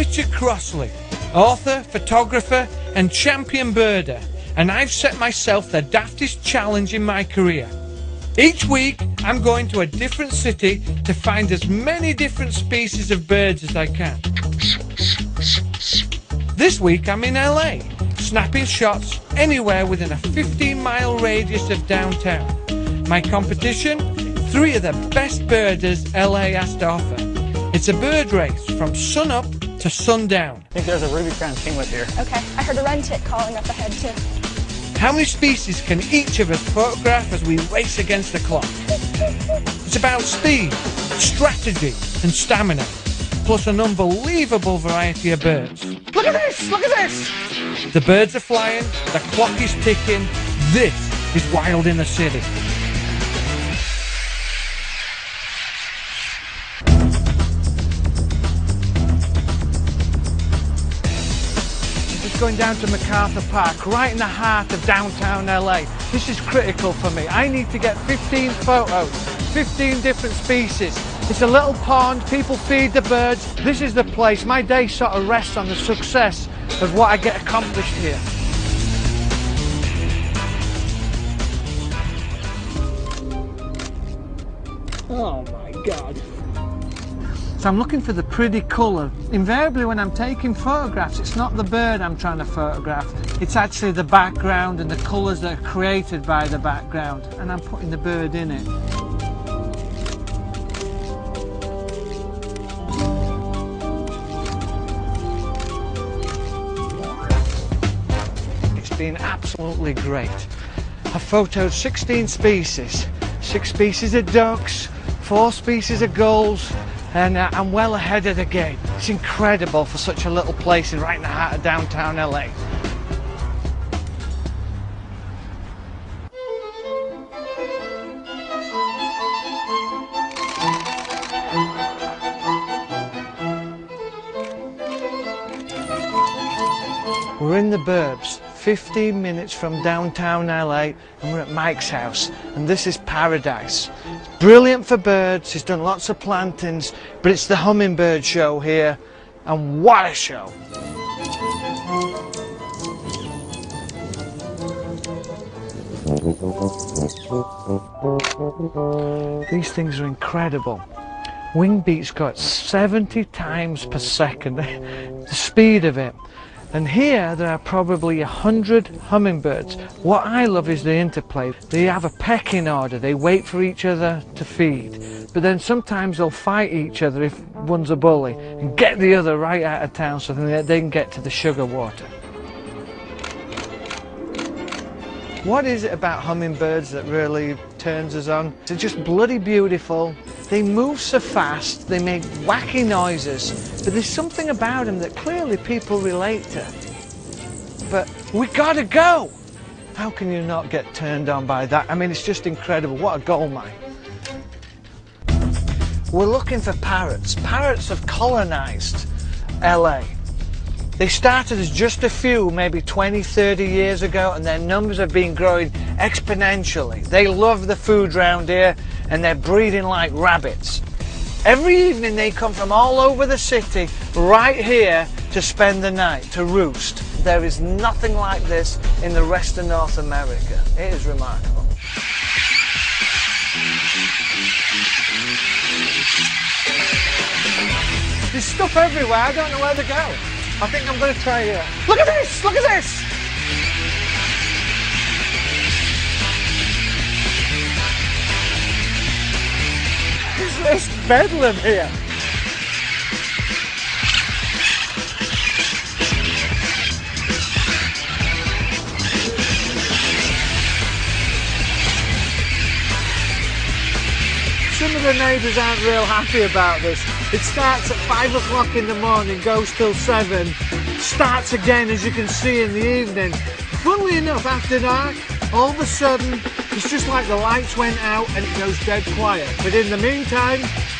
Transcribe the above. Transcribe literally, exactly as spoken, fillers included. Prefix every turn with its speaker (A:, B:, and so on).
A: Richard Crossley, author, photographer and champion birder, and I've set myself the daftest challenge in my career. Each week I'm going to a different city to find as many different species of birds as I can. This week I'm in L A, snapping shots anywhere within a fifteen mile radius of downtown. My competition? Three of the best birders L A has to offer. It's a bird race from sun up to sundown.
B: I think there's a ruby-crowned kinglet here.
C: Okay, I heard a wren tit calling up ahead too.
A: How many species can each of us photograph as we race against the clock? It's about speed, strategy and stamina, plus an unbelievable variety of birds.
B: Look at this! Look at this!
A: The birds are flying, the clock is ticking. This is Wild in the City. Going down to MacArthur Park, right in the heart of downtown L A. This is critical for me. I need to get fifteen photos, fifteen different species. It's a little pond, people feed the birds. This is the place. My day sort of rests on the success of what I get accomplished here. Oh my God. So I'm looking for the pretty colour. Invariably when I'm taking photographs, it's not the bird I'm trying to photograph, it's actually the background and the colours that are created by the background, and I'm putting the bird in it. It's been absolutely great. I've photoed sixteen species, six species of ducks, four species of gulls, and uh, I'm well ahead of the game. It's incredible for such a little place in right in the heart of downtown L A. We're in the Burbs, fifteen minutes from downtown L A, and we're at Mike's house, and this is paradise. It's brilliant for birds, he's done lots of plantings, but it's the hummingbird show here, and what a show! These things are incredible. Wing beats go at seventy times per second, the speed of it. And here there are probably a hundred hummingbirds. What I love is the interplay. They have a pecking order, they wait for each other to feed. But then sometimes they'll fight each other if one's a bully and get the other right out of town so that they can get to the sugar water. What is it about hummingbirds that really turns us on? They're just bloody beautiful. They move so fast, they make wacky noises, but there's something about them that clearly people relate to. But we gotta go! How can you not get turned on by that? I mean, it's just incredible. What a goldmine. We're looking for parrots. Parrots have colonized L A. They started as just a few, maybe twenty, thirty years ago, and their numbers have been growing exponentially. They love the food round here, and they're breeding like rabbits. Every evening they come from all over the city, right here, to spend the night, to roost. There is nothing like this in the rest of North America. It is remarkable. There's stuff everywhere, I don't know where to go. I think I'm going to try here. Look at this! Look at this! It's bedlam here. Some of the neighbours aren't real happy about this. It starts at five o'clock in the morning, goes till seven, starts again as you can see in the evening. Funnily enough, after dark, all of a sudden, it's just like the lights went out and it goes dead quiet. But in the meantime,